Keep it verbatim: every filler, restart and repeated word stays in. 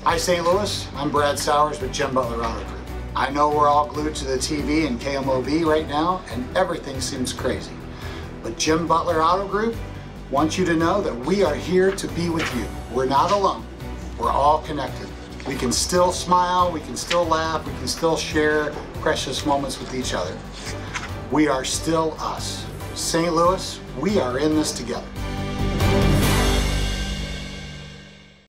Hi Saint Louis, I'm Brad Sowers with Jim Butler Auto Group. I know we're all glued to the T V and K M O V right now and everything seems crazy. But Jim Butler Auto Group wants you to know that we are here to be with you. We're not alone. We're all connected. We can still smile, we can still laugh, we can still share precious moments with each other. We are still us. Saint Louis, we are in this together.